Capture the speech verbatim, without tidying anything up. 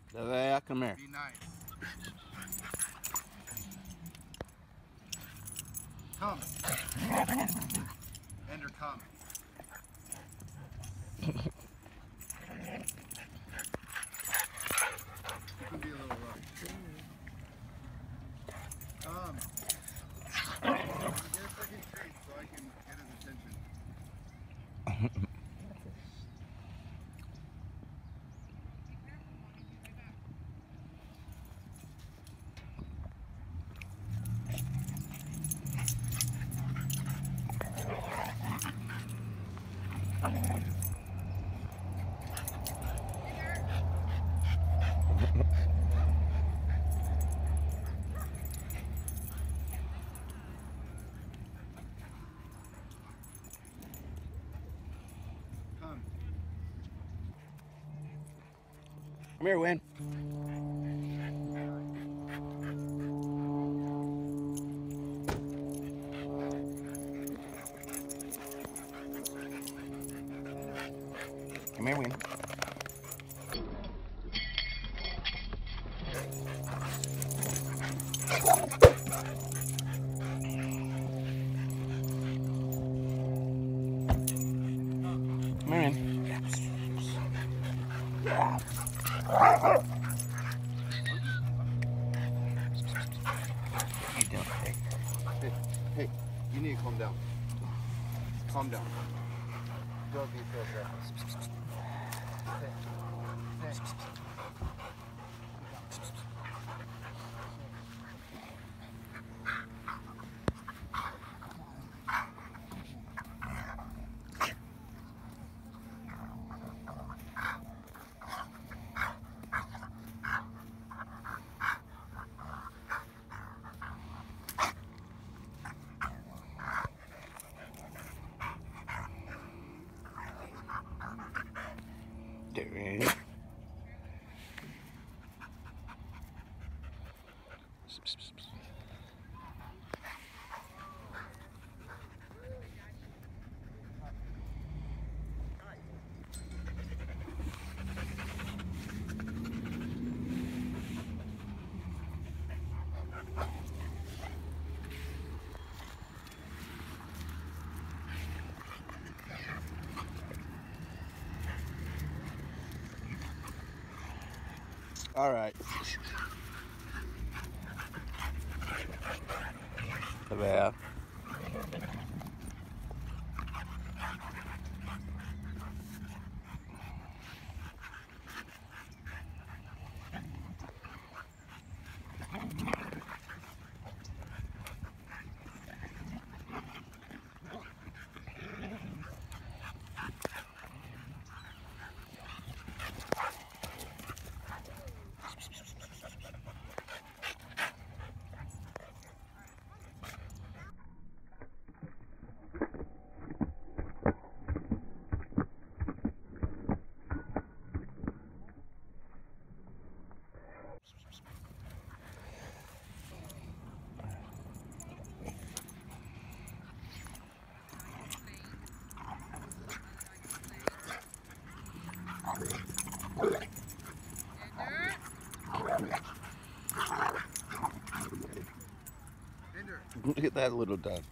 Yeah, come here. Be nice. Come. Ender, come. You can be a little rough. Come. Get a second treat so I can get his attention. Come. Come here, Win. Come here, Win. Come here, Win. Yeah. Hey, hey, you need to calm down. Calm down. Don't be so aggressive. Hey, hey. Dude. All right. Yeah. Look at that little dog.